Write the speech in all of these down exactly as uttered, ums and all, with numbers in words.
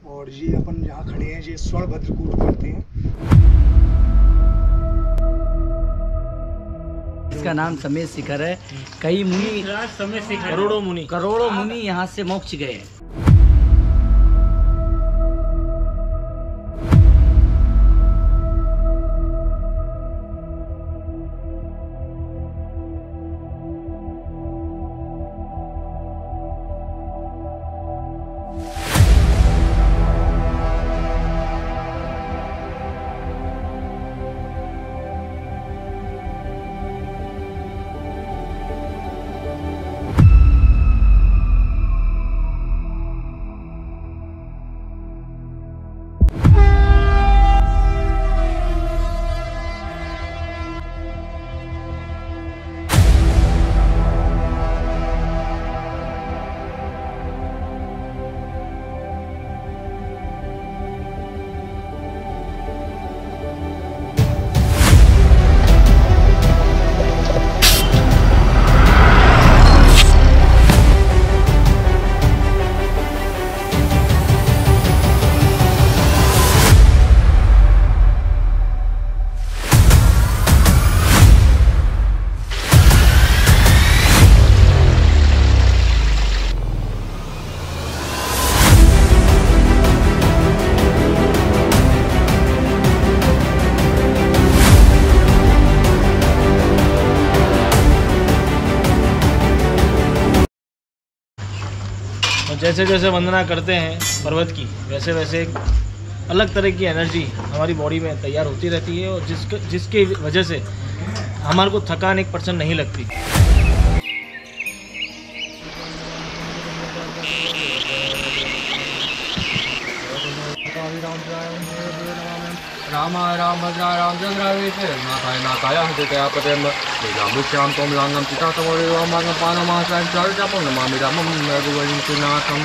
और ये अपन जहाँ खड़े हैं ये स्वर्णभद्र कूट करते हैं। इसका नाम समेत शिखर है। कई मुनि समेत शिखर करोड़ों मुनि करोड़ों मुनि यहाँ से मोक्ष गए। जैसे जैसे वंदना करते हैं पर्वत की, वैसे वैसे एक अलग तरह की एनर्जी हमारी बॉडी में तैयार होती रहती है और जिसके जिसकी वजह से हमारे को थकान एक परसेंट नहीं लगती। राम राम भद्रा रामचंद्र नाथाय नाथाय हृदया पतेम रामुश्याम तोम रांगम पिता तमोरे रामागम पानमासाय चर्चापं नमामि रामं रघुवंशनाथम।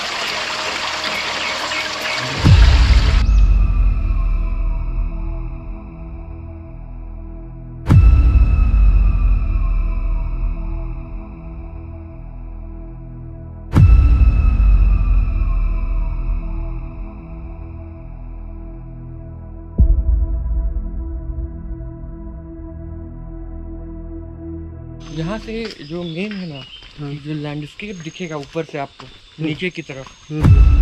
यहाँ से जो मेन है ना, जो लैंडस्केप दिखेगा ऊपर से आपको नीचे की तरफ,